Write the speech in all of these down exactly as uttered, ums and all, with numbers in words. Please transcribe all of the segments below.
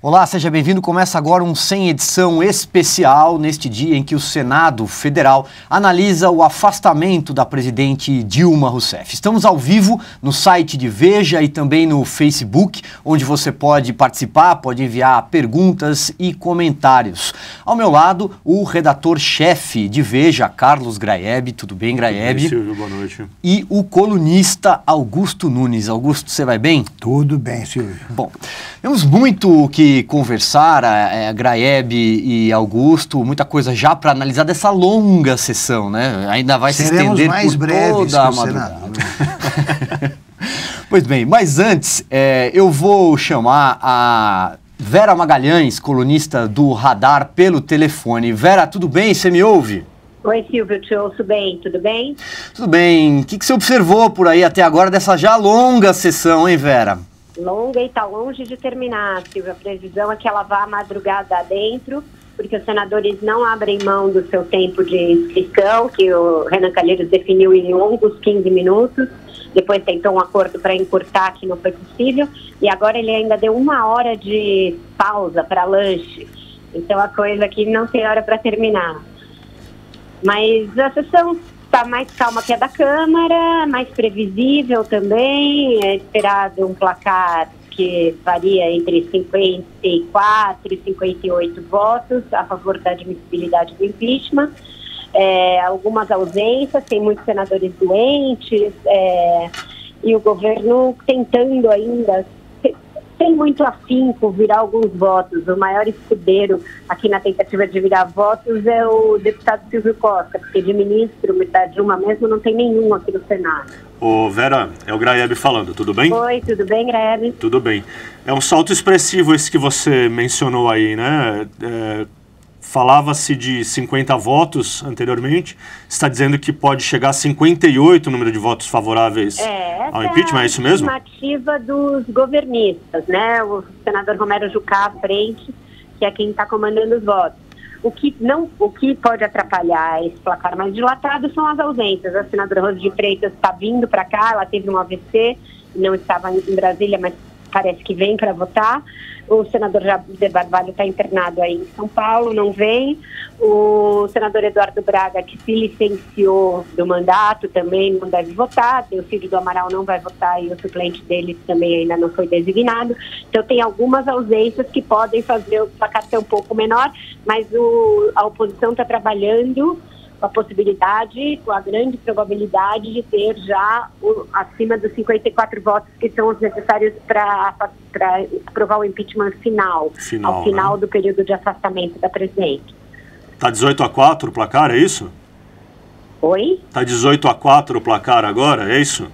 Olá, seja bem-vindo. Começa agora um Sem Edição especial neste dia em que o Senado Federal analisa o afastamento da presidente Dilma Rousseff. Estamos ao vivo no site de Veja e também no Facebook, onde você pode participar, pode enviar perguntas e comentários. Ao meu lado, o redator-chefe de Veja, Carlos Graeb. Tudo bem, Graeb? Tudo bem, Silvio, boa noite. E o colunista Augusto Nunes. Augusto, você vai bem? Tudo bem, Silvio. Bom, temos muito o que conversar, a, a Graeb e Augusto, muita coisa já para analisar dessa longa sessão, né? Ainda vai Seremos se estender mais por breves toda a madrugada. Pois bem, mas antes é, eu vou chamar a Vera Magalhães, colunista do Radar, pelo telefone. Vera, tudo bem? Você me ouve? Oi, Silvio, te ouço bem, tudo bem? Tudo bem. O que, que você observou por aí até agora dessa já longa sessão, hein, Vera? Longa e está longe de terminar, Silvio. A previsão é que ela vá à madrugada adentro, porque os senadores não abrem mão do seu tempo de inscrição, que o Renan Calheiros definiu em longos quinze minutos. Depois tentou um acordo para encurtar, que não foi possível. E agora ele ainda deu uma hora de pausa para lanche. Então a coisa aqui não tem hora para terminar. Mas a sessão está mais calma que a da Câmara, mais previsível também. É esperado um placar que varia entre cinquenta e quatro e cinquenta e oito votos a favor da admissibilidade do impeachment. É, algumas ausências, tem muitos senadores doentes, é, e o governo tentando ainda, tem muito afinco virar alguns votos. O maior escudeiro aqui na tentativa de virar votos é o deputado Silvio Costa, porque de ministro, da Dilma mesmo, não tem nenhum aqui no Senado. Ô Vera, é o Graeb falando, tudo bem? Oi, tudo bem, Graeb? Tudo bem. É um salto expressivo esse que você mencionou aí, né? É, falava-se de cinquenta votos anteriormente, está dizendo que pode chegar a cinquenta e oito o número de votos favoráveis é, ao impeachment, é, é isso mesmo? É a estimativa dos governistas, né? O senador Romero Jucá à frente, que é quem está comandando os votos. O que, não, o que pode atrapalhar esse placar mais dilatado são as ausências. A senadora Rose de Freitas está vindo para cá, ela teve um A V C, não estava em Brasília, mas parece que vem para votar. O senador Jader Barbalho está internado aí em São Paulo, não vem. O senador Eduardo Braga, que se licenciou do mandato, também não deve votar. O filho do Amaral não vai votar e o suplente dele também ainda não foi designado. Então tem algumas ausências que podem fazer o placar ser um pouco menor, mas o, a oposição está trabalhando com a possibilidade, com a grande probabilidade de ter já o, acima dos cinquenta e quatro votos que são os necessários para aprovar o impeachment final, final ao final né? do período de afastamento da presidente. Está dezoito a quatro o placar, é isso? Oi? Está dezoito a quatro o placar agora, é isso?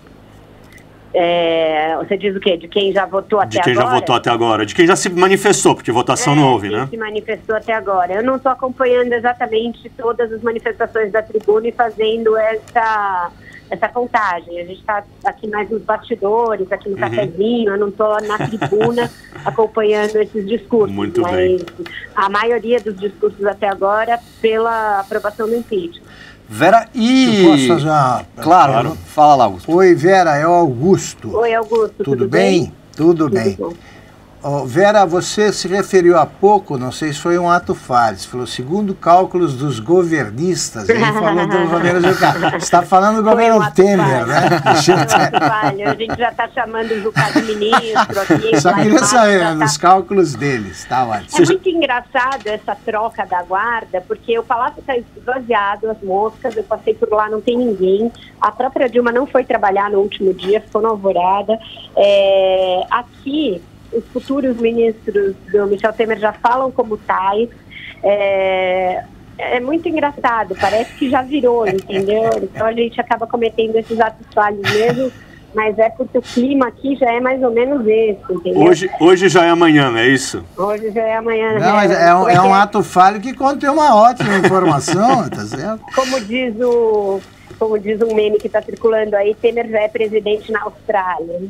É, você diz o quê? De quem já votou até agora? De quem agora? já votou até agora. De quem já se manifestou, porque votação é, não houve, né? se manifestou até agora. Eu não estou acompanhando exatamente todas as manifestações da tribuna e fazendo essa, essa contagem. A gente está aqui mais nos bastidores, aqui no uhum. cafezinho, eu não estou na tribuna acompanhando esses discursos. Muito mas bem. A maioria dos discursos até agora pela aprovação do impeachment. Vera, e... Eu posso fazer uma... Claro, claro. Fala lá, Augusto. Oi, Vera, é o Augusto. Oi, Augusto, tudo, tudo bem? bem? Tudo, tudo bem. Bom. Oh, Vera, você se referiu há pouco, não sei se foi um ato falho, você falou, segundo cálculos dos governistas, ele falou do Romero Jucá. Você está falando do governo um Temer, falho. né? Falho. A gente já está chamando o Jucá de ministro aqui. Só queria saber, tá... nos cálculos deles, tá ótimo. É muito engraçado essa troca da guarda, porque o palácio está esvaziado, as moscas, eu passei por lá, não tem ninguém. A própria Dilma não foi trabalhar no último dia, ficou na alvorada. É, aqui... Os futuros ministros do Michel Temer já falam como tais. É, é muito engraçado, parece que já virou, entendeu? Então a gente acaba cometendo esses atos falhos mesmo, mas é porque o clima aqui já é mais ou menos esse, entendeu? Hoje, hoje já é amanhã, não é isso? Hoje já é amanhã. Não, mas é, um, é um ato falho que contém uma ótima informação, tá certo? Como diz o... Como diz um meme que está circulando aí, Temer já é presidente na Austrália.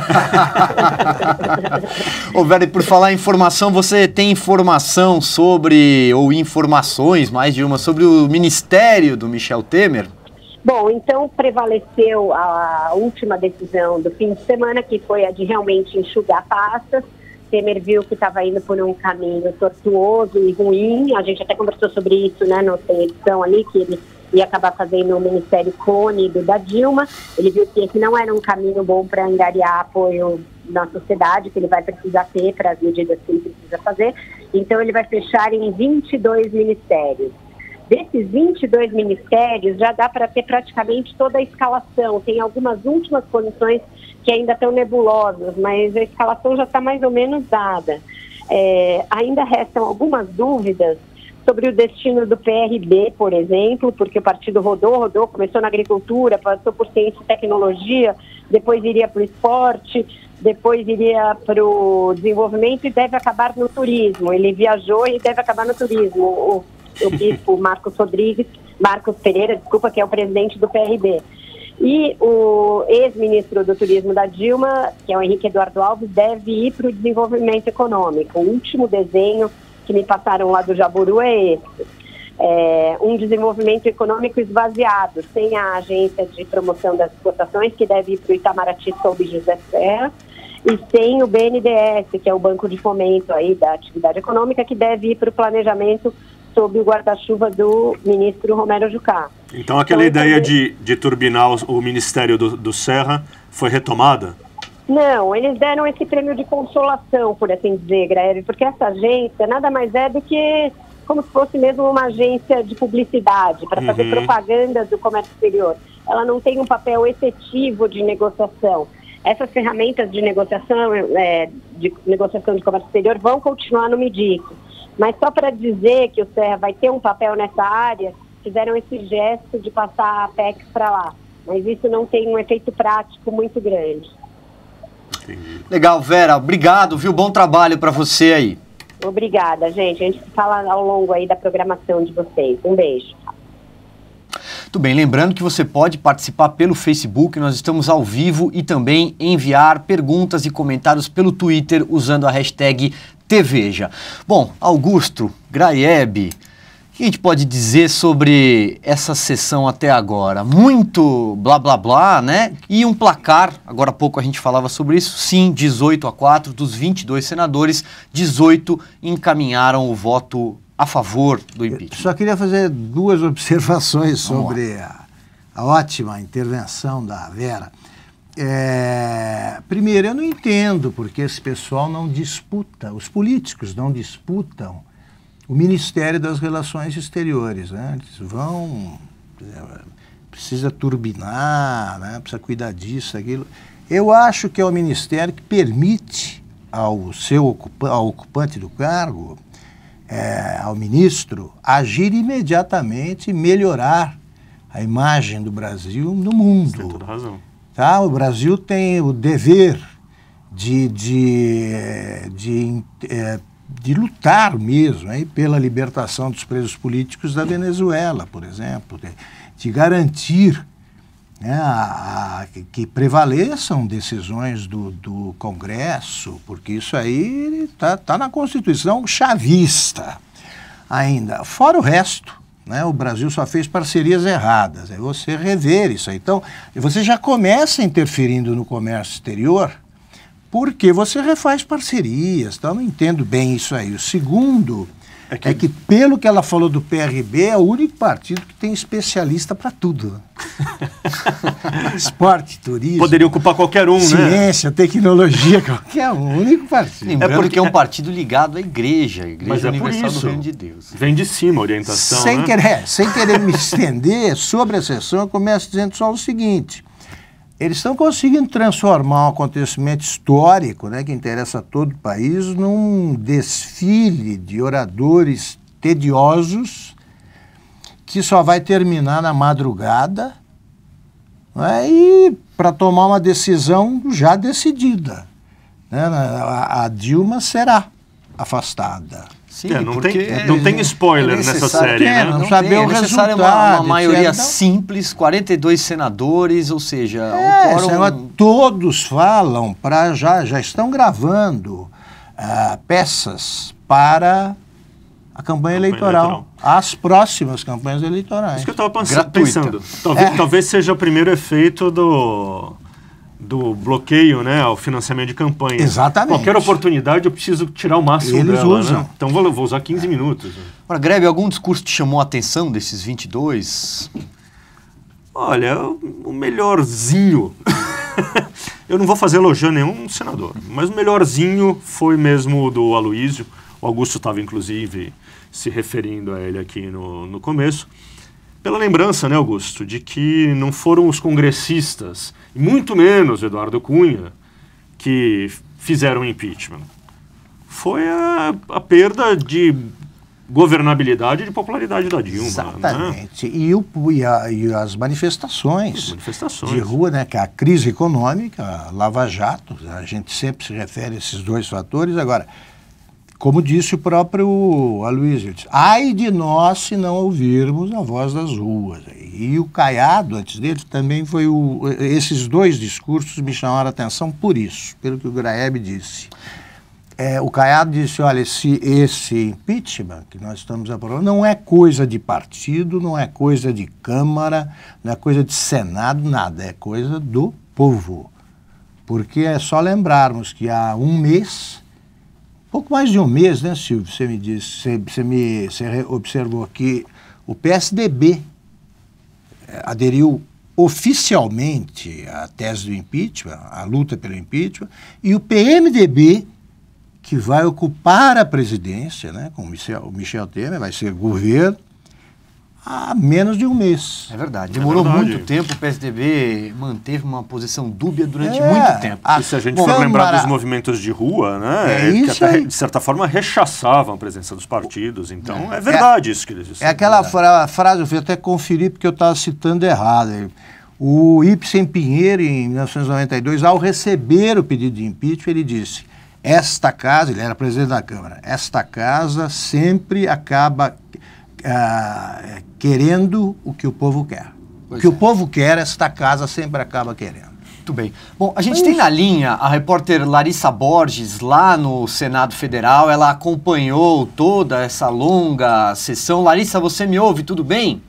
Ô, Vera, e por falar em informação, você tem informação sobre, ou informações, mais de uma, sobre o ministério do Michel Temer? Bom, então prevaleceu a última decisão do fim de semana, que foi a de realmente enxugar pastas. Temer viu que estava indo por um caminho tortuoso e ruim. A gente até conversou sobre isso, né, na edição ali, que ele ia acabar fazendo o Ministério Cone do, da Dilma. Ele viu que esse não era um caminho bom para angariar apoio na sociedade, que ele vai precisar ter para as medidas que ele precisa fazer. Então, ele vai fechar em vinte e dois ministérios. Desses vinte e dois ministérios, já dá para ter praticamente toda a escalação. Tem algumas últimas posições que ainda estão nebulosas, mas a escalação já está mais ou menos dada. É, ainda restam algumas dúvidas sobre o destino do P R B, por exemplo, porque o partido rodou, rodou, começou na agricultura, passou por ciência e tecnologia, depois iria para o esporte, depois iria para o desenvolvimento e deve acabar no turismo. Ele viajou e deve acabar no turismo. O, o bispo Marcos Rodrigues, Marcos Pereira, desculpa, que é o presidente do P R B. E o ex-ministro do Turismo da Dilma, que é o Henrique Eduardo Alves, deve ir para o desenvolvimento econômico. O último desenho que me passaram lá do Jaburu é esse. É um desenvolvimento econômico esvaziado, sem a agência de promoção das exportações, que deve ir para o Itamaraty sob José Serra, e sem o B N D E S, que é o Banco de Fomento aí da Atividade Econômica, que deve ir para o planejamento sob o guarda-chuva do ministro Romero Jucá. Então aquela então, ideia também... de, de turbinar o, o Ministério do, do Serra foi retomada? Não, eles deram esse prêmio de consolação, por assim dizer, Graeve, porque essa agência nada mais é do que como se fosse mesmo uma agência de publicidade, para fazer uhum. propaganda do comércio exterior. Ela não tem um papel efetivo de negociação. Essas ferramentas de negociação, é, de negociação de comércio exterior vão continuar no MIDIC. Mas só para dizer que o Serra vai ter um papel nessa área, fizeram esse gesto de passar a P E C para lá. Mas isso não tem um efeito prático muito grande. Legal, Vera. Obrigado, viu? Bom trabalho para você aí. Obrigada, gente. A gente fala ao longo aí da programação de vocês. Um beijo. Muito bem, lembrando que você pode participar pelo Facebook, nós estamos ao vivo, e também enviar perguntas e comentários pelo Twitter usando a hashtag T Veja. Bom, Augusto, Graeb, o que a gente pode dizer sobre essa sessão até agora? Muito blá blá blá, né? E um placar, agora há pouco a gente falava sobre isso, sim, dezoito a quatro, dos vinte e dois senadores, dezoito encaminharam o voto a favor do impeachment. Eu só queria fazer duas observações sobre a, a ótima intervenção da Vera. É, primeiro, eu não entendo porque esse pessoal não disputa, os políticos não disputam o Ministério das Relações Exteriores, né? Eles vão, precisa turbinar, né? Precisa cuidar disso, aquilo. Eu acho que é o Ministério que permite ao seu ocupa, ao ocupante do cargo, é, ao ministro, agir imediatamente e melhorar a imagem do Brasil no mundo. Você tem toda razão. Tá? O Brasil tem o dever de, de, de, de, de lutar mesmo aí, pela libertação dos presos políticos da Venezuela, por exemplo, de, de garantir, né, a, a, que prevaleçam decisões do, do Congresso, porque isso aí está tá na Constituição chavista ainda. Fora o resto, né, o Brasil só fez parcerias erradas, é você rever isso aí. Então, você já começa interferindo no comércio exterior porque você refaz parcerias, então eu não entendo bem isso aí. O segundo é que, é que pelo que ela falou do P R B, é o único partido que tem especialista para tudo. Esporte, turismo. Poderia ocupar qualquer um, ciência, né? Ciência, tecnologia, qualquer um, o único partido. Lembrando é porque que é um partido ligado à igreja, a Igreja Mas é Universal por isso. do Reino de Deus. Vem de cima a orientação, sem né? querer, sem querer me estender sobre a sessão, eu começo dizendo só o seguinte: eles estão conseguindo transformar um acontecimento histórico, né, que interessa a todo o país, num desfile de oradores tediosos que só vai terminar na madrugada, né, e para tomar uma decisão já decidida, né, a, a Dilma será afastada. Sim, é, não, tem, é, não tem spoiler é nessa série, né? Não, não saber tem, o é resultado. Uma, uma maioria então, simples, quarenta e dois senadores, ou seja... É, um quórum... Todos falam, para já, já estão gravando uh, peças para a campanha, campanha eleitoral, eleitoral, as próximas campanhas eleitorais. Isso que eu estava pensando. Talvez, é. talvez seja o primeiro efeito do... do bloqueio, né, ao financiamento de campanha. Exatamente. Qualquer oportunidade eu preciso tirar o máximo Eles dela, usam. Né? Então vou, vou usar quinze minutos. Agora, Grebe, algum discurso te chamou a atenção desses vinte e dois? Olha, o melhorzinho... Eu não vou fazer elogio a nenhum senador, mas o melhorzinho foi mesmo o do Aloysio. O Augusto estava, inclusive, se referindo a ele aqui no, no começo. Pela lembrança, né, Augusto, de que não foram os congressistas, e muito menos Eduardo Cunha, que fizeram o impeachment. Foi a, a perda de governabilidade e de popularidade da Dilma. Exatamente. Né? E, o, e, a, e as manifestações, as manifestações de rua, né, que a crise econômica, a Lava Jato, a gente sempre se refere a esses dois fatores. Agora, como disse o próprio Aloysio, ai de nós se não ouvirmos a voz das ruas. E o Caiado, antes dele, também foi o... Esses dois discursos me chamaram a atenção por isso, pelo que o Graeb disse. É, o Caiado disse, olha, esse, esse impeachment que nós estamos aprovando não é coisa de partido, não é coisa de Câmara, não é coisa de Senado, nada, é coisa do povo. Porque é só lembrarmos que há um mês, pouco mais de um mês, né, Silvio, você me disse, você, você, me, você observou que o P S D B aderiu oficialmente à tese do impeachment, à luta pelo impeachment, e o P M D B, que vai ocupar a presidência, né, com o Michel, o Michel Temer, vai ser governo, há menos de um mês. É verdade. Demorou é verdade. muito tempo, o P S D B manteve uma posição dúbia durante É, muito tempo. a, E se a gente bom, for lembrar Mara, dos movimentos de rua, né, é que isso até, aí. de certa forma, rechaçavam a presença dos partidos. Então, é, é verdade é, isso que eles disseram. É aquela fra frase, eu fui até conferir porque eu estava citando errado. O Ibsen Pinheiro, em mil novecentos e noventa e dois, ao receber o pedido de impeachment, ele disse: esta casa, ele era presidente da Câmara, esta casa sempre acaba uh, querendo o que o povo quer. Pois o que é. o povo quer, esta casa sempre acaba querendo. Muito bem. Bom, a gente tem na linha a repórter Larissa Borges, lá no Senado Federal. Ela acompanhou toda essa longa sessão. Larissa, você me ouve? Tudo bem?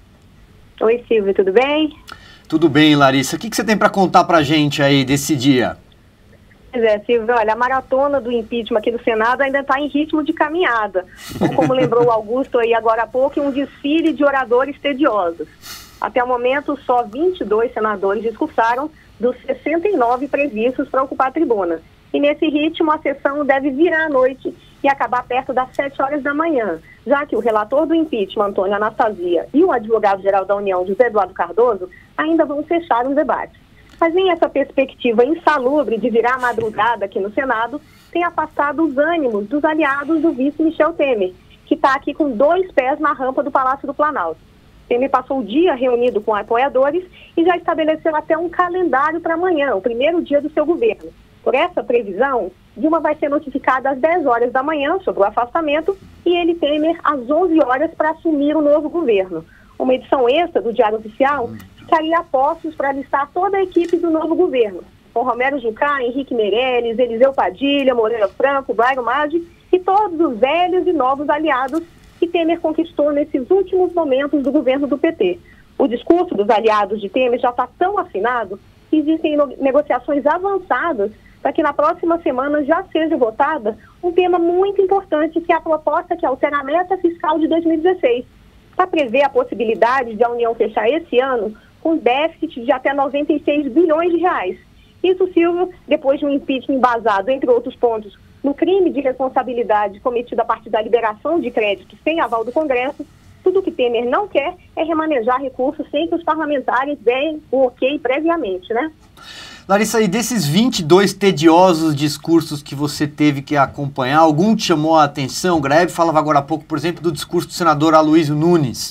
Oi, Silvio, tudo bem? Tudo bem, Larissa. O que, que você tem para contar para a gente aí desse dia? Pois é, Silvio, olha, a maratona do impeachment aqui no Senado ainda está em ritmo de caminhada. Ou como lembrou o Augusto aí agora há pouco, um desfile de oradores tediosos. Até o momento, só vinte e dois senadores discursaram dos sessenta e nove previstos para ocupar a tribuna. E nesse ritmo, a sessão deve virar à noite e acabar perto das sete horas da manhã, já que o relator do impeachment, Antônio Anastasia, e o advogado-geral da União, José Eduardo Cardoso, ainda vão fechar os debates. Mas nem essa perspectiva insalubre de virar a madrugada aqui no Senado tem afastado os ânimos dos aliados do vice Michel Temer, que está aqui com dois pés na rampa do Palácio do Planalto. Temer passou o dia reunido com apoiadores e já estabeleceu até um calendário para amanhã, o primeiro dia do seu governo. Por essa previsão, Dilma vai ser notificada às dez horas da manhã sobre o afastamento e ele, Temer, às onze horas para assumir o novo governo. Uma edição extra do Diário Oficial ficaria a postos para listar toda a equipe do novo governo, com Romero Jucá, Henrique Meirelles, Eliseu Padilha, Moreira Franco, Blairo Maggi e todos os velhos e novos aliados que Temer conquistou nesses últimos momentos do governo do P T. O discurso dos aliados de Temer já está tão afinado que existem negociações avançadas para que na próxima semana já seja votada um tema muito importante, que é a proposta que altera a meta fiscal de dois mil e dezesseis, para prever a possibilidade de a União fechar esse ano com déficit de até noventa e seis bilhões de reais. Isso, Silvio, depois de um impeachment embasado, entre outros pontos, no crime de responsabilidade cometido a partir da liberação de créditos sem aval do Congresso. Tudo que Temer não quer é remanejar recursos sem que os parlamentares deem o ok previamente, né? Larissa, e desses vinte e dois tediosos discursos que você teve que acompanhar, algum te chamou a atenção? O Grebe falava agora há pouco, por exemplo, do discurso do senador Aloysio Nunes.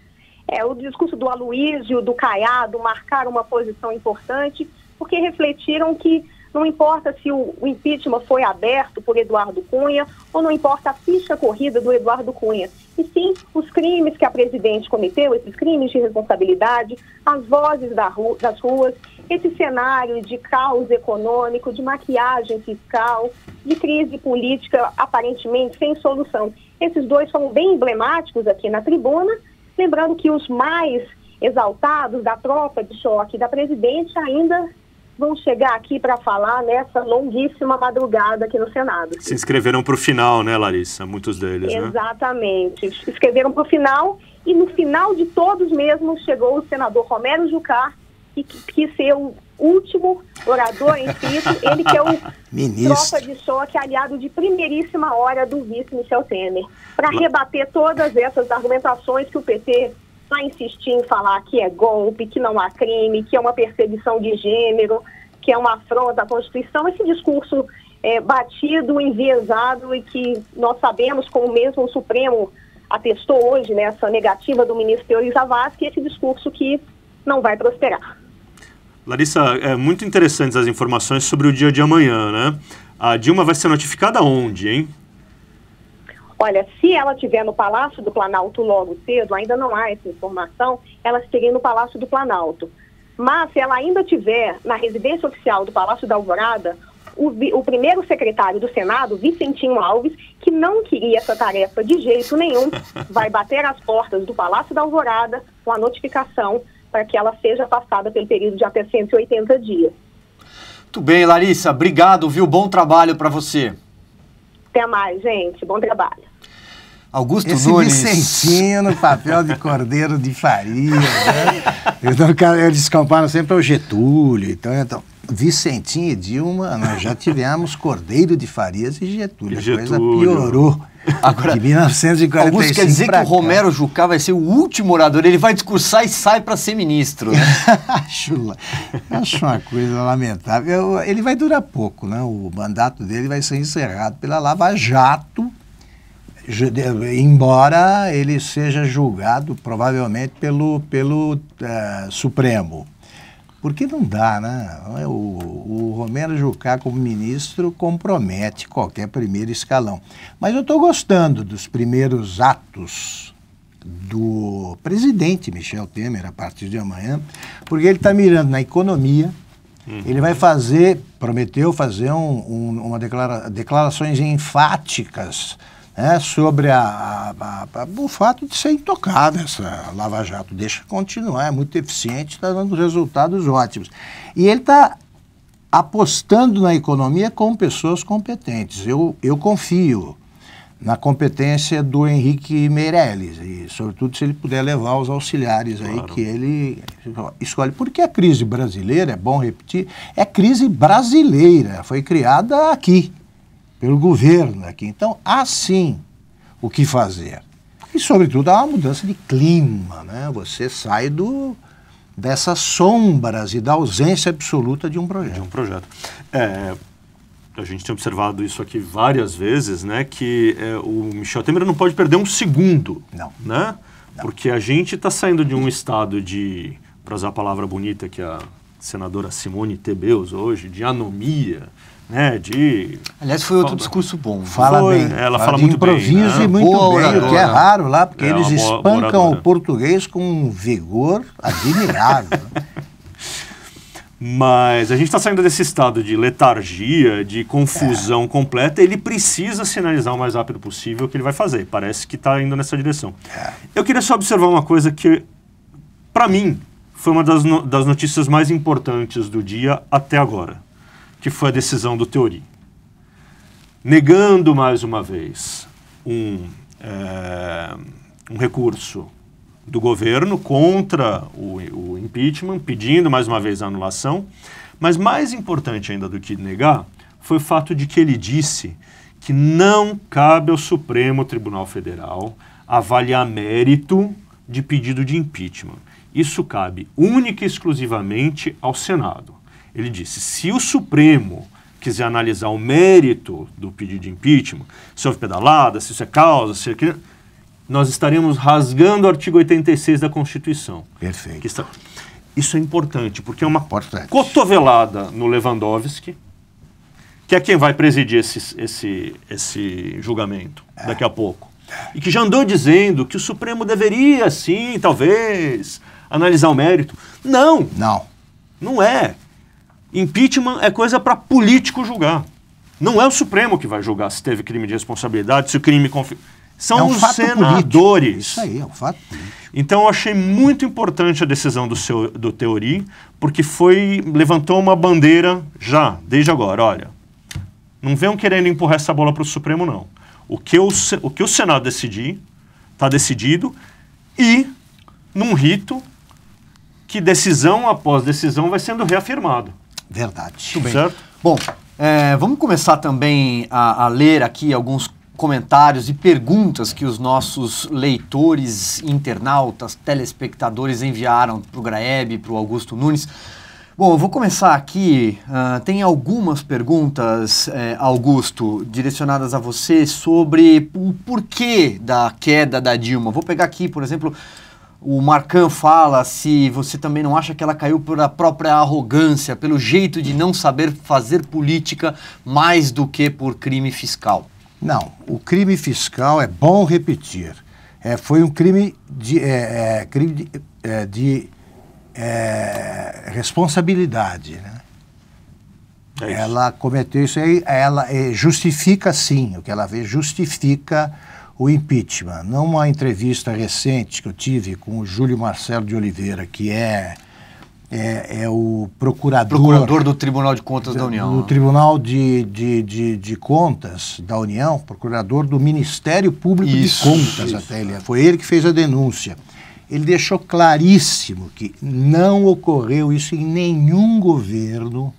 É, o discurso do Aloysio, do Caiado, marcaram uma posição importante, porque refletiram que não importa se o, o impeachment foi aberto por Eduardo Cunha, ou não importa a ficha corrida do Eduardo Cunha, e sim os crimes que a presidente cometeu, esses crimes de responsabilidade, as vozes da ru das ruas, esse cenário de caos econômico, de maquiagem fiscal, de crise política aparentemente sem solução. Esses dois foram bem emblemáticos aqui na tribuna, lembrando que os mais exaltados da tropa de choque da presidente ainda vão chegar aqui para falar nessa longuíssima madrugada aqui no Senado. Se inscreveram para o final, né, Larissa? Muitos deles, né? Exatamente. Se inscreveram para o final e no final de todos mesmo chegou o senador Romero Jucá, que quis ser o último orador em cito, ele que é o Ministro. tropa de choque, aliado de primeiríssima hora do vice Michel Temer, para rebater todas essas argumentações que o P T está insistindo em falar que é golpe, que não há crime, que é uma perseguição de gênero, que é uma afronta à Constituição, esse discurso é, batido, enviesado e que nós sabemos, como mesmo o Supremo atestou hoje nessa negativa do ministro Teori Zavascki, que esse discurso que não vai prosperar. Larissa, é muito interessantes as informações sobre o dia de amanhã, né? A Dilma vai ser notificada onde, hein? Olha, se ela estiver no Palácio do Planalto logo cedo, ainda não há essa informação, ela estaria no Palácio do Planalto. Mas se ela ainda estiver na residência oficial do Palácio da Alvorada, o, o primeiro secretário do Senado, Vicentinho Alves, que não queria essa tarefa de jeito nenhum, vai bater às portas do Palácio da Alvorada com a notificação para que ela seja afastada pelo período de até cento e oitenta dias. Muito bem, Larissa. Obrigado, viu? Bom trabalho para você. Até mais, gente. Bom trabalho. Augusto Esse Nunes. Vicentinho no papel de Cordeiro de Faria, né? Então, eles comparam sempre ao Getúlio. Então, então, Vicentinho e Dilma, nós já tivemos Cordeiro de Farias e Getúlio. Getúlio. A coisa piorou. Agora, de mil novecentos e quarenta e cinco Augusto, quer dizer que o cá. Romero Jucá vai ser o último orador, ele vai discursar e sai para ser ministro, né? acho, acho uma coisa lamentável. Ele vai durar pouco, né? O mandato dele vai ser encerrado pela Lava Jato, embora ele seja julgado provavelmente pelo, pelo uh, Supremo. Porque não dá, né? O, o Romero Jucá, como ministro, compromete qualquer primeiro escalão. Mas eu estou gostando dos primeiros atos do presidente Michel Temer a partir de amanhã, porque ele está mirando na economia, uhum. Ele vai fazer, prometeu fazer um, um, uma declara, declarações enfáticas, né, sobre a, a, a, o fato de ser intocável essa Lava Jato. Deixa continuar, é muito eficiente, está dando resultados ótimos. E ele está apostando na economia com pessoas competentes. Eu, eu confio na competência do Henrique Meirelles, e sobretudo se ele puder levar os auxiliares aí, claro, que ele escolhe. Porque a crise brasileira, é bom repetir, é crise brasileira, foi criada aqui, pelo governo aqui. Então, há sim o que fazer. E, sobretudo, há uma mudança de clima, né? Você sai do, dessas sombras e da ausência absoluta de um projeto. De um projeto. É, a gente tem observado isso aqui várias vezes, né? Que é, o Michel Temer não pode perder um segundo. Não. Né? Não. Porque a gente está saindo de um estado de, para usar a palavra bonita que a senadora Simone Tebet usou hoje, de anomia, né, de... Aliás, foi outro discurso bom. Fala foi, bem. ela fala fala de muito improviso bem, né? e muito Boa bem, oradora. o que é raro lá, porque É eles uma boa- espancam oradora. o português com um vigor admirável. Mas a gente está saindo desse estado de letargia, de confusão é. completa. Ele precisa sinalizar o mais rápido possível o que ele vai fazer. Parece que está indo nessa direção. É. Eu queria só observar uma coisa que, para mim, foi uma das, no, das notícias mais importantes do dia até agora, que foi a decisão do Teori. Negando mais uma vez um, é, um recurso do governo contra o, o impeachment, pedindo mais uma vez a anulação, mas mais importante ainda do que negar foi o fato de que ele disse que não cabe ao Supremo Tribunal Federal avaliar mérito de pedido de impeachment. Isso cabe única e exclusivamente ao Senado. Ele disse, se o Supremo quiser analisar o mérito do pedido de impeachment, se houve pedalada, se isso é causa, se é... nós estaremos rasgando o artigo oitenta e seis da Constituição. Perfeito. Que está... Isso é importante, porque é uma Importante. cotovelada no Lewandowski, que é quem vai presidir esse, esse, esse julgamento é. daqui a pouco. E que já andou dizendo que o Supremo deveria, sim, talvez, analisar o mérito. Não. Não. Não é. Impeachment é coisa para político julgar. Não é o Supremo que vai julgar se teve crime de responsabilidade, se o crime... Confi... São é um os fato senadores. Político. Isso aí, é um fato político. Então eu achei muito importante a decisão do, seu, do Teori, porque foi, levantou uma bandeira já, desde agora, olha, não venham querendo empurrar essa bola para o Supremo, não. O que o, o que o Senado decidir, está decidido, e num rito que decisão após decisão vai sendo reafirmado. Verdade. Tudo bem. Certo? Bom, é, vamos começar também a, a ler aqui alguns comentários e perguntas que os nossos leitores, internautas, telespectadores enviaram para o Graeb, para o Augusto Nunes. Bom, eu vou começar aqui. Uh, tem algumas perguntas, eh, Augusto, direcionadas a você sobre o porquê da queda da Dilma. Vou pegar aqui, por exemplo, o Marcan fala se você também não acha que ela caiu pela própria arrogância, pelo jeito de não saber fazer política mais do que por crime fiscal. Não, o crime fiscal, é bom repetir, é, foi um crime de, é, é, crime de, é, de é, responsabilidade, né? É ela cometeu isso aí, ela é, justifica sim, o que ela fez justifica o impeachment. Numa entrevista recente que eu tive com o Júlio Marcelo de Oliveira, que é, é, é o procurador... Procurador do Tribunal de Contas da União. Do Tribunal de, de, de, de Contas da União, procurador do Ministério Público isso, de Contas, isso. Até ele. Foi ele que fez a denúncia. Ele deixou claríssimo que não ocorreu isso em nenhum governo,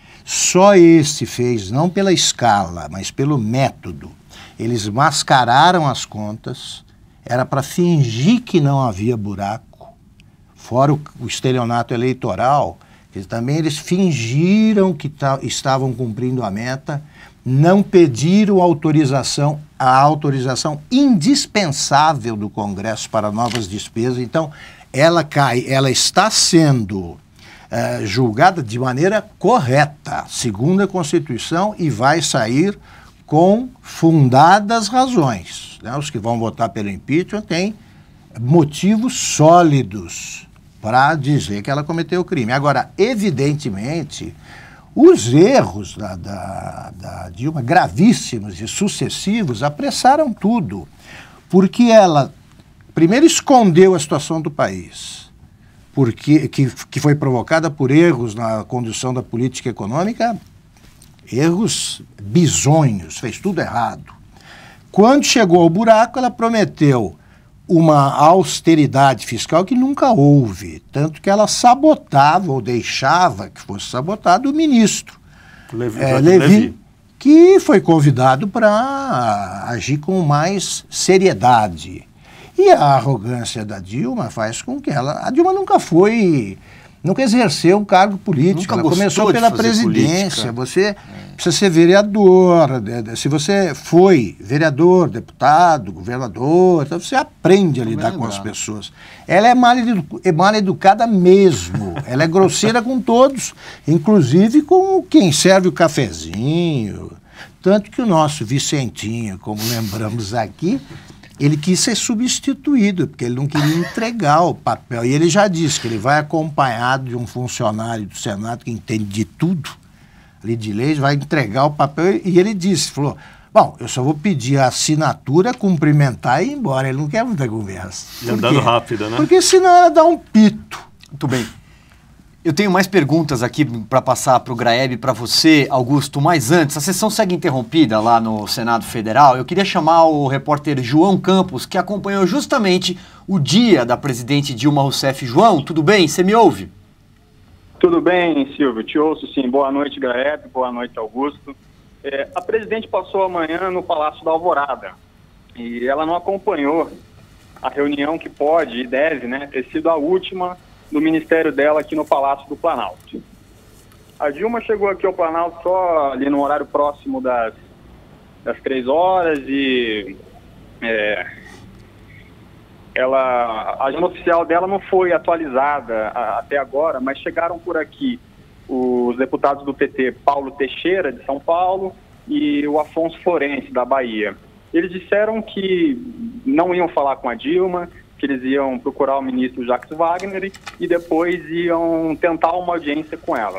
só esse fez, não pela escala, mas pelo método. Eles mascararam as contas, era para fingir que não havia buraco, fora o, o estelionato eleitoral, eles, também eles fingiram que ta, estavam cumprindo a meta, não pediram autorização, a autorização indispensável do Congresso para novas despesas. Então, ela cai, ela está sendo uh, julgada de maneira correta, segundo a Constituição, e vai sair com fundadas razões, né? Os que vão votar pelo impeachment têm motivos sólidos para dizer que ela cometeu o crime. Agora, evidentemente, os erros da, da, da Dilma, gravíssimos e sucessivos, apressaram tudo, porque ela, primeiro, escondeu a situação do país, porque, que, que foi provocada por erros na condução da política econômica, erros bizonhos, fez tudo errado. Quando chegou ao buraco, ela prometeu uma austeridade fiscal que nunca houve, tanto que ela sabotava ou deixava que fosse sabotado o ministro Levi, é, Levi, Levi, que foi convidado para agir com mais seriedade. E a arrogância da Dilma faz com que ela... A Dilma nunca foi... Nunca exerceu um cargo político, Nunca ela começou pela presidência, política. Você é. precisa ser vereador, se você foi vereador, deputado, governador, então você aprende a lidar com as pessoas. Ela é mal, edu é mal educada mesmo, ela é grosseira com todos, inclusive com quem serve o cafezinho, tanto que o nosso Vicentinho, como lembramos aqui, ele quis ser substituído, porque ele não queria entregar o papel. E ele já disse que ele vai acompanhado de um funcionário do Senado que entende de tudo, ali de leis, vai entregar o papel. E ele disse, falou, bom, eu só vou pedir a assinatura, cumprimentar e ir embora. Ele não quer muita conversa. E andando rápido, né? Porque senão ela dá um pito. Muito bem. Eu tenho mais perguntas aqui para passar para o Graeb, para você, Augusto, mas antes, a sessão segue interrompida lá no Senado Federal. Eu queria chamar o repórter João Campos, que acompanhou justamente o dia da presidente Dilma Rousseff. João, tudo bem? Você me ouve? Tudo bem, Silvio, te ouço sim. Boa noite, Graeb, boa noite, Augusto. É, a presidente passou amanhã no Palácio da Alvorada e ela não acompanhou a reunião que pode e deve, né, ter sido a última do ministério dela aqui no Palácio do Planalto. A Dilma chegou aqui ao Planalto só ali no horário próximo das, das três horas e é, ela, a agenda oficial dela não foi atualizada a, até agora, mas chegaram por aqui os deputados do P T, Paulo Teixeira, de São Paulo, e o Afonso Florencio, da Bahia. Eles disseram que não iam falar com a Dilma, que eles iam procurar o ministro Jacques Wagner e depois iam tentar uma audiência com ela.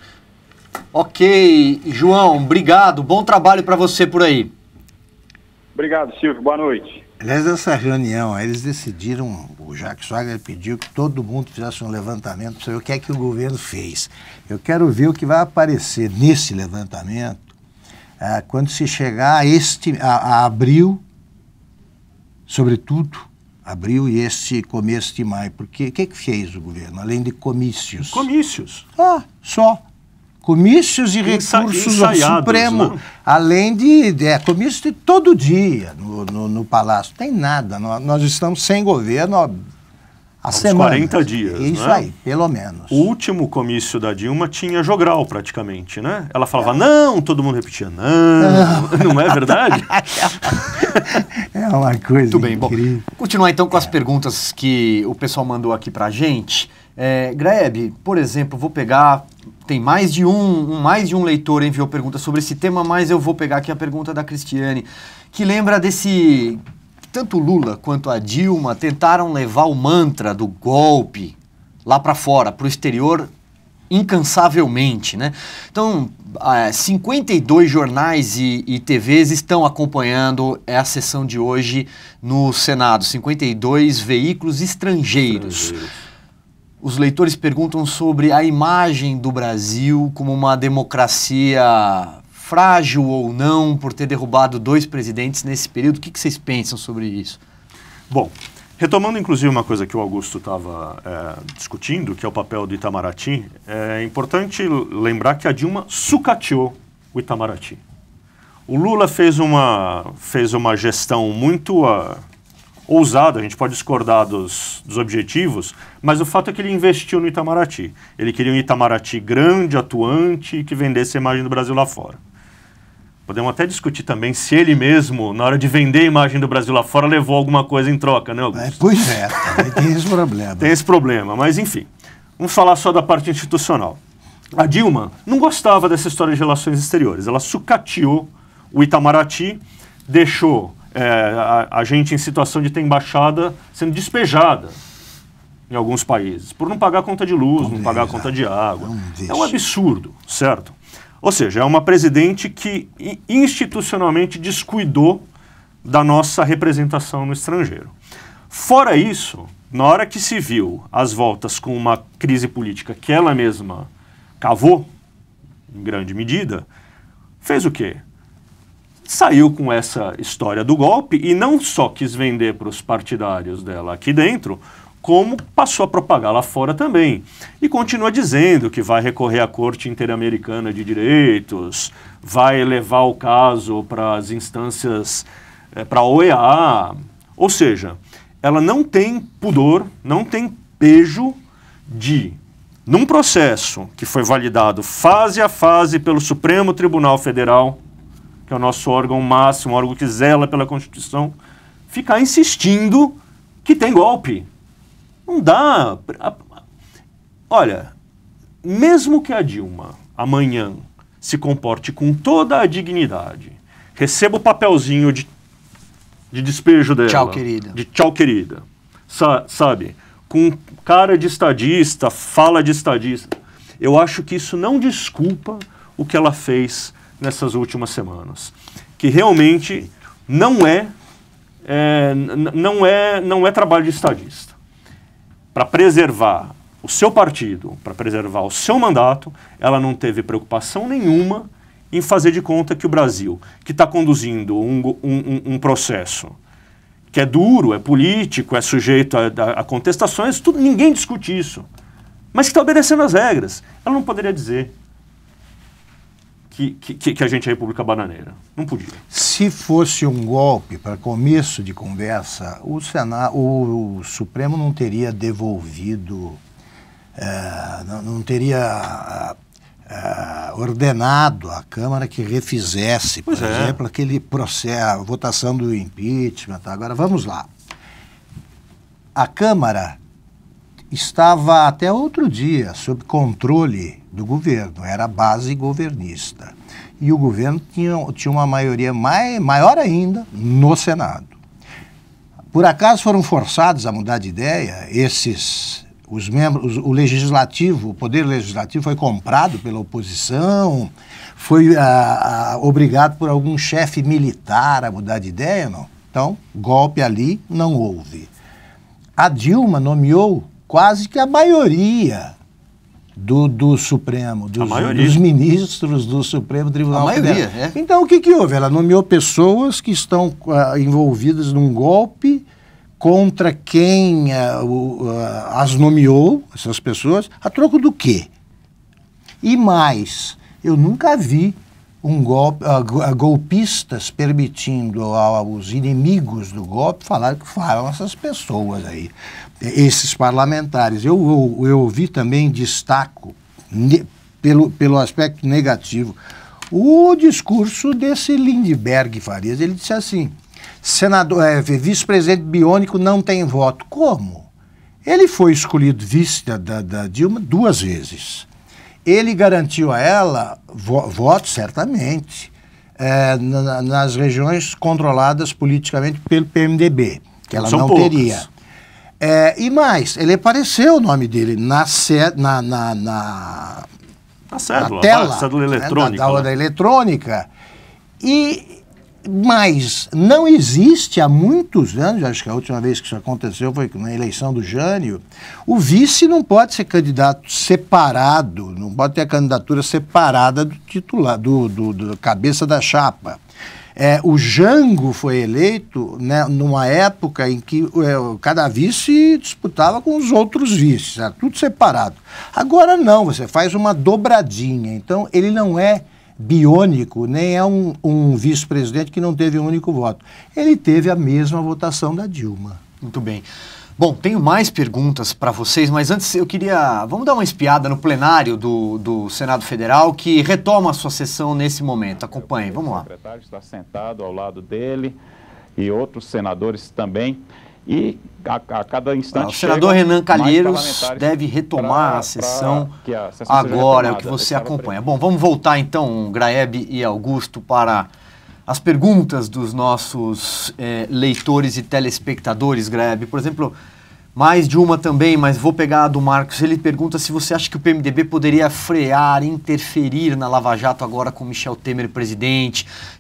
Ok, João, obrigado. Bom trabalho para você por aí. Obrigado, Silvio. Boa noite. Aliás, essa reunião, eles decidiram, o Jacques Wagner pediu que todo mundo fizesse um levantamento para saber o que é que o governo fez. Eu quero ver o que vai aparecer nesse levantamento ah, quando se chegar a, este, a, a abril, sobretudo, abril e este começo de maio. Porque o que, que fez o governo, além de comícios? Comícios. Ah, só. Comícios e Ensa recursos ao Supremo, né? Além de, de é, comícios de todo dia no, no, no Palácio. Tem nada, nós, nós estamos sem governo ó, há semanas. quarenta dias, Isso né? aí, pelo menos. O último comício da Dilma tinha jogral praticamente, né? Ela falava não, todo mundo repetia não, não é verdade? É uma coisa Muito bem, incrível. bom, continuar então com as perguntas que o pessoal mandou aqui pra gente. É, Graeb, por exemplo, vou pegar, tem mais de um, um, mais de um leitor enviou pergunta sobre esse tema, mas eu vou pegar aqui a pergunta da Cristiane, que lembra desse, tanto Lula quanto a Dilma tentaram levar o mantra do golpe lá para fora, para o exterior, incansavelmente, né? Então, uh, cinquenta e dois jornais e, e T Vs estão acompanhando a sessão de hoje no Senado, cinquenta e dois veículos estrangeiros. estrangeiros. Os leitores perguntam sobre a imagem do Brasil como uma democracia frágil ou não, por ter derrubado dois presidentes nesse período. O que, que vocês pensam sobre isso? Bom, retomando inclusive uma coisa que o Augusto estava é, discutindo, que é o papel do Itamaraty, é importante lembrar que a Dilma sucateou o Itamaraty. O Lula fez uma, fez uma gestão muito uh, ousada, a gente pode discordar dos, dos objetivos, mas o fato é que ele investiu no Itamaraty. Ele queria um Itamaraty grande, atuante, que vendesse a imagem do Brasil lá fora. Podemos até discutir também se ele mesmo, na hora de vender a imagem do Brasil lá fora, levou alguma coisa em troca, né, Augusto? É, pois é, tem esse problema. Tem esse problema, mas enfim. Vamos falar só da parte institucional. A Dilma não gostava dessa história de relações exteriores. Ela sucateou o Itamaraty, deixou é, a, a gente em situação de ter embaixada sendo despejada em alguns países, por não pagar conta de luz, não, não pagar exato. Conta de água. É um absurdo, certo? Ou seja, é uma presidente que institucionalmente descuidou da nossa representação no estrangeiro. Fora isso, na hora que se viu as voltas com uma crise política que ela mesma cavou, em grande medida, fez o quê? Saiu com essa história do golpe e não só quis vender para os partidários dela aqui dentro, como passou a propagar lá fora também. E continua dizendo que vai recorrer à Corte Interamericana de Direitos, vai levar o caso para as instâncias, é, para a O E A. Ou seja, ela não tem pudor, não tem pejo de, num processo que foi validado fase a fase pelo Supremo Tribunal Federal, que é o nosso órgão máximo, o órgão que zela pela Constituição, ficar insistindo que tem golpe. Não dá. Olha, mesmo que a Dilma amanhã se comporte com toda a dignidade, receba o papelzinho de, de despejo dela. Tchau, querida. De tchau, querida. Sa sabe? Com cara de estadista, fala de estadista. Eu acho que isso não desculpa o que ela fez nessas últimas semanas. Que realmente não é, é, não é, não é trabalho de estadista. Para preservar o seu partido, para preservar o seu mandato, ela não teve preocupação nenhuma em fazer de conta que o Brasil, que está conduzindo um, um, um processo que é duro, é político, é sujeito a, a, a contestações, tudo, ninguém discute isso, mas que está obedecendo às regras. Ela não poderia dizer que, que, que a gente é a República Bananeira. Não podia. Se fosse um golpe, para começo de conversa, o, Senado, o, o Supremo não teria devolvido, é, não, não teria é, ordenado à Câmara que refizesse, por pois exemplo, é. aquele processo, a votação do impeachment. Tá? Agora, vamos lá. A Câmara estava até outro dia sob controle do governo, era a base governista. E o governo tinha, tinha uma maioria mai, maior ainda no Senado. Por acaso foram forçados a mudar de ideia esses Os membros, o legislativo, o poder legislativo foi comprado pela oposição, foi ah, ah, obrigado por algum chefe militar a mudar de ideia, não? Então, golpe ali não houve. A Dilma nomeou quase que a maioria do, do Supremo, dos, dos ministros do Supremo Tribunal Federal. A maioria, é. Então, o que, que houve? Ela nomeou pessoas que estão uh, envolvidas num golpe contra quem uh, uh, as nomeou, essas pessoas, a troco do quê? E mais, eu nunca vi um golpe, uh, golpistas permitindo aos inimigos do golpe falar que falam essas pessoas aí, esses parlamentares. Eu, eu, eu ouvi também, destaco, ne, pelo, pelo aspecto negativo, o discurso desse Lindbergh Farias. Ele disse assim, senador, é, vice-presidente biônico não tem voto. Como? Ele foi escolhido vice da, da, da Dilma duas vezes. Ele garantiu a ela vo, votos, certamente, é, na, nas regiões controladas politicamente pelo P M D B, que ela não teria. É, e mais, ele apareceu o nome dele na, na, na, na, a cédula, na tela, a cédula eletrônica, né, da, da, da eletrônica. E mas não existe há muitos anos, acho que a última vez que isso aconteceu foi na eleição do Jânio, o vice não pode ser candidato separado, não pode ter a candidatura separada do titular, do, do, do cabeça da chapa. É, o Jango foi eleito, né, numa época em que é, cada vice disputava com os outros vices, era tudo separado. Agora não, você faz uma dobradinha, então ele não é biônico, nem é um, um vice-presidente que não teve um único voto. Ele teve a mesma votação da Dilma. Muito bem. Bom, tenho mais perguntas para vocês, mas antes eu queria... Vamos dar uma espiada no plenário do, do Senado Federal, que retoma a sua sessão nesse momento. Acompanhem, vamos lá. O secretário está sentado ao lado dele e outros senadores também. E a, a cada instante... Ah, o senador Renan Calheiros deve retomar pra, a sessão a sessão agora, é o que você acompanha. Bom, vamos voltar então, Graeb e Augusto, para as perguntas dos nossos eh, leitores e telespectadores, Graeb. Por exemplo, mais de uma também, mas vou pegar a do Marcos. Ele pergunta se você acha que o P M D B poderia frear, interferir na Lava Jato agora com Michel Temer presidente,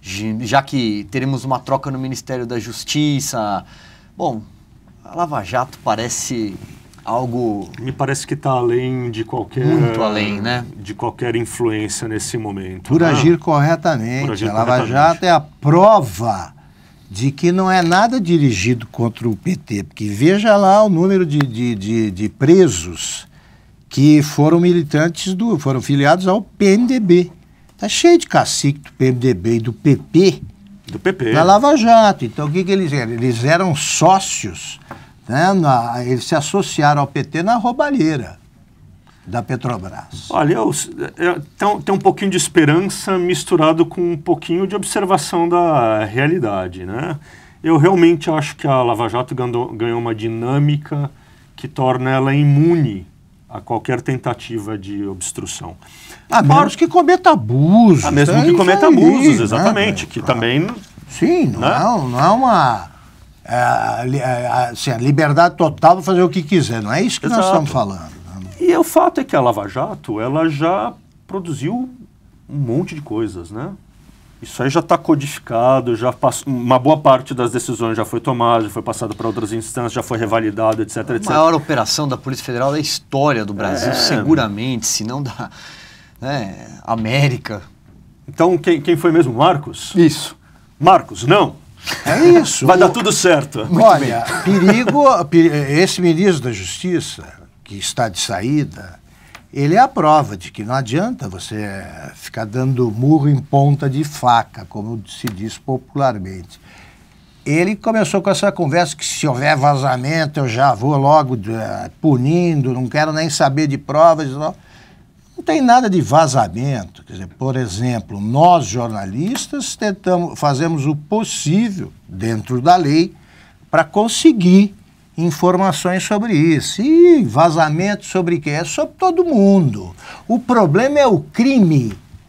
já que teremos uma troca no Ministério da Justiça. Bom, a Lava Jato parece algo... Me parece que está além de qualquer... Muito além, né? De qualquer influência nesse momento. Por né? agir corretamente. Por agir a Lava corretamente. Jato é a prova de que não é nada dirigido contra o P T, porque veja lá o número de, de, de, de presos que foram militantes, do, foram filiados ao P M D B. Está cheio de cacique do P M D B e do P P. Do P P. Na Lava Jato. Então, o que, que eles eram? Eles eram sócios, né, na, eles se associaram ao P T na roubalheira da Petrobras. Olha, eu, eu, tem, tem um pouquinho de esperança misturado com um pouquinho de observação da realidade, né? Eu realmente acho que a Lava Jato ganhou, ganhou uma dinâmica que torna ela imune a qualquer tentativa de obstrução. A menos que cometa abusos. A mesmo é que cometa aí, abusos, exatamente. Né? Que também... Sim, não, né? é, não é uma... É, é, assim, a liberdade total para fazer o que quiser. Não é isso que Exato. Nós estamos falando. Né? E o fato é que a Lava Jato, ela já produziu um monte de coisas, né? Isso aí já está codificado, já passou, uma boa parte das decisões já foi tomada, já foi passada para outras instâncias, já foi revalidado, etc, etcétera. A maior operação da Polícia Federal da história do Brasil, é... seguramente, se não da né, América. Então, quem, quem foi mesmo? Marcos? Isso. Marcos, não. É isso. Vai dar tudo certo. Muito Olha, bem. perigo, esse ministro da Justiça, que está de saída, ele é a prova de que não adianta você ficar dando murro em ponta de faca, como se diz popularmente. Ele começou com essa conversa que se houver vazamento eu já vou logo uh, punindo, não quero nem saber de provas. Não, não tem nada de vazamento. Quer dizer, por exemplo, nós jornalistas tentamos, fazemos o possível dentro da lei para conseguir informações sobre isso. E vazamento sobre quê? É sobre todo mundo. O problema é o crime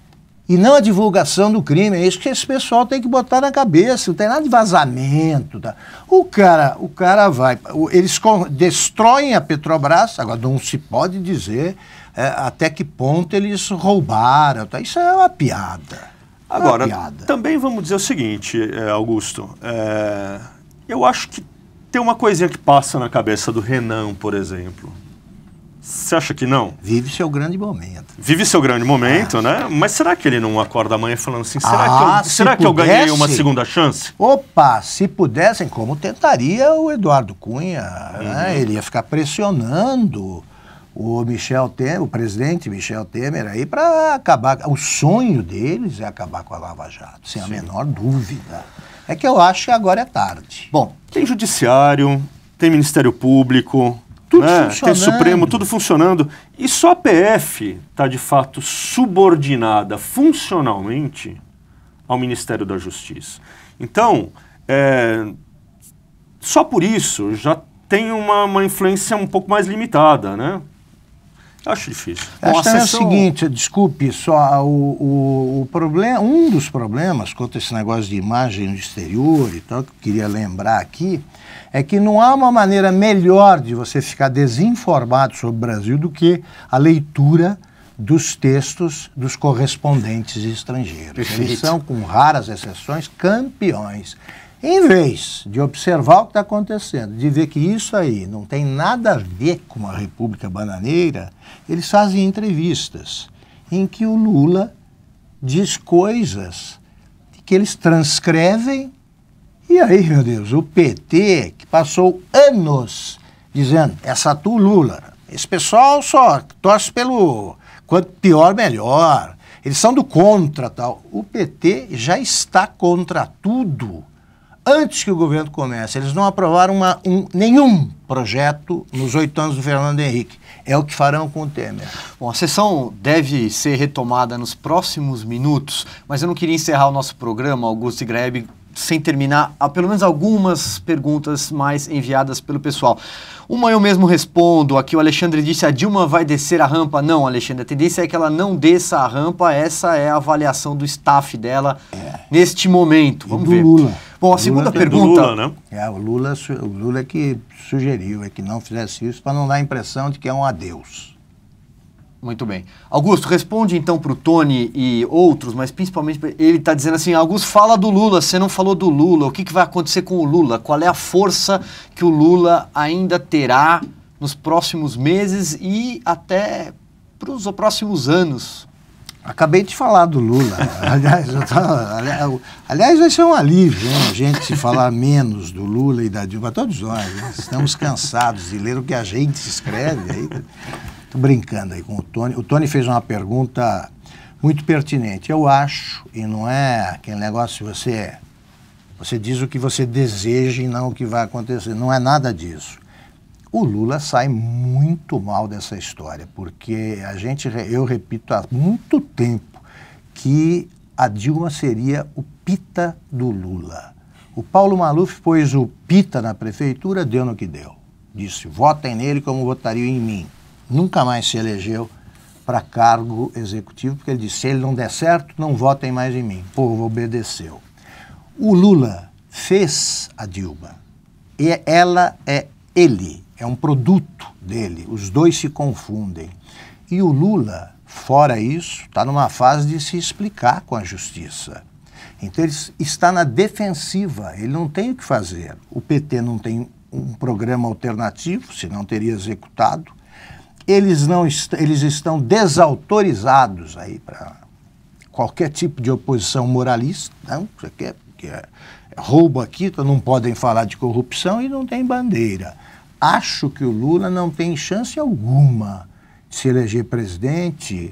e não a divulgação do crime. É isso que esse pessoal tem que botar na cabeça. Não tem nada de vazamento. Tá? O cara, o cara vai... Eles destroem a Petrobras. Agora, não se pode dizer é, até que ponto eles roubaram. Tá? Isso é uma piada. Agora, uma piada. Também vamos dizer o seguinte, Augusto. É, eu acho que tem uma coisinha que passa na cabeça do Renan, por exemplo. Você acha que não? Vive seu grande momento. Vive seu grande momento, ah. né? Mas será que ele não acorda amanhã falando assim, será, ah, que, eu, será que eu ganhei uma segunda chance? Opa, se pudessem, como tentaria o Eduardo Cunha, uhum. né? Ele ia ficar pressionando o Michel Temer, o presidente Michel Temer aí para acabar, o sonho deles é acabar com a Lava Jato, sem Sim. a menor dúvida. É que eu acho que agora é tarde. Bom, tem judiciário, tem Ministério Público... Tudo né? funcionando. Tem Supremo, tudo funcionando. E só a P F está, de fato, subordinada funcionalmente ao Ministério da Justiça. Então, é, só por isso já tem uma, uma influência um pouco mais limitada, né? Eu acho difícil. Bom, Bom, acho que sessão... é o seguinte, desculpe, só o, o, o problema, um dos problemas quanto a esse negócio de imagem no exterior e tal, que eu queria lembrar aqui, é que não há uma maneira melhor de você ficar desinformado sobre o Brasil do que a leitura dos textos dos correspondentes estrangeiros. Perfeito. Eles são, com raras exceções, campeões. Em vez de observar o que está acontecendo, de ver que isso aí não tem nada a ver com uma república bananeira, eles fazem entrevistas em que o Lula diz coisas que eles transcrevem. E aí, meu Deus, o P T, que passou anos dizendo, essa tu Lula, esse pessoal só torce pelo quanto pior, melhor, eles são do contra, tal. O P T já está contra tudo antes que o governo comece. Eles não aprovaram uma, um, nenhum projeto nos oito anos do Fernando Henrique. É o que farão com o Temer. Bom, a sessão deve ser retomada nos próximos minutos, mas eu não queria encerrar o nosso programa, Augusto e Grebe, sem terminar, a, pelo menos algumas perguntas mais enviadas pelo pessoal. Uma eu mesmo respondo, aqui o Alexandre disse, a Dilma vai descer a rampa? Não, Alexandre, a tendência é que ela não desça a rampa, essa é a avaliação do staff dela é. neste momento. Vamos e do ver. Lula. Bom, a o segunda Lula pergunta... Lula, né? É, o Lula, o Lula é que sugeriu, é que não fizesse isso para não dar a impressão de que é um adeus. Muito bem. Augusto, responde então para o Tony e outros, mas principalmente ele está dizendo assim, Augusto, fala do Lula, você não falou do Lula, o que, que vai acontecer com o Lula? Qual é a força que o Lula ainda terá nos próximos meses e até para os próximos anos? Acabei de falar do Lula. aliás, eu tava, aliás, aliás, vai ser um alívio, hein, a gente se falar menos do Lula e da Dilma. Todos nós, né? Estamos cansados de ler o que a gente escreve aí. Estou brincando aí com o Tony. O Tony fez uma pergunta muito pertinente. Eu acho, e não é aquele negócio de você, você diz o que você deseja e não o que vai acontecer. Não é nada disso. O Lula sai muito mal dessa história, porque a gente, eu repito há muito tempo que a Dilma seria o Pita do Lula. O Paulo Maluf pôs o Pita na prefeitura, deu no que deu. Disse, votem nele como votariam em mim. Nunca mais se elegeu para cargo executivo, porque ele disse, se ele não der certo, não votem mais em mim. O povo obedeceu. O Lula fez a Dilma. E ela é ele, é um produto dele. Os dois se confundem. E o Lula, fora isso, está numa fase de se explicar com a justiça. Então ele está na defensiva, ele não tem o que fazer. O P T não tem um programa alternativo, senão teria executado. Eles, não est eles estão desautorizados aí para qualquer tipo de oposição moralista. Não, isso aqui é, que é, é roubo aqui, então não podem falar de corrupção e não tem bandeira. Acho que o Lula não tem chance alguma de se eleger presidente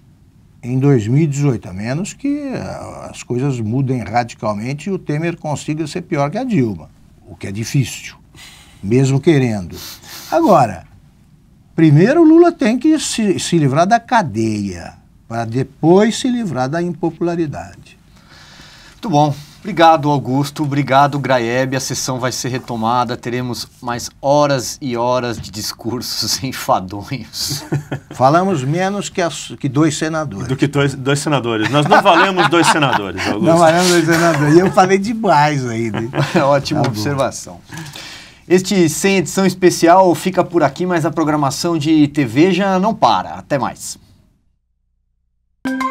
em dois mil e dezoito, a menos que as coisas mudem radicalmente e o Temer consiga ser pior que a Dilma, o que é difícil, mesmo querendo. Agora, primeiro o Lula tem que se, se livrar da cadeia, para depois se livrar da impopularidade. Muito bom. Obrigado, Augusto. Obrigado, Graeb. A sessão vai ser retomada. Teremos mais horas e horas de discursos enfadonhos. Falamos menos que, as, que dois senadores. Do que dois, dois senadores. Nós não valemos dois senadores, Augusto. Não valemos dois senadores. E eu falei demais aí. Né? Ótima tá observação. Este Sem Edição Especial fica por aqui, mas a programação de T V já não para. Até mais.